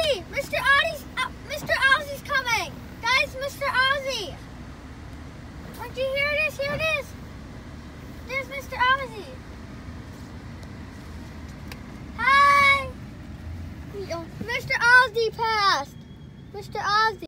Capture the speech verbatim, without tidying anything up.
Ozzy! Mister Ozzy's, uh, Mister Ozzy's coming! Guys, Mister Ozzy! Don't you hear this? Here it is! There's Mister Ozzy! Hi! Mister Ozzy passed! Mister Ozzy!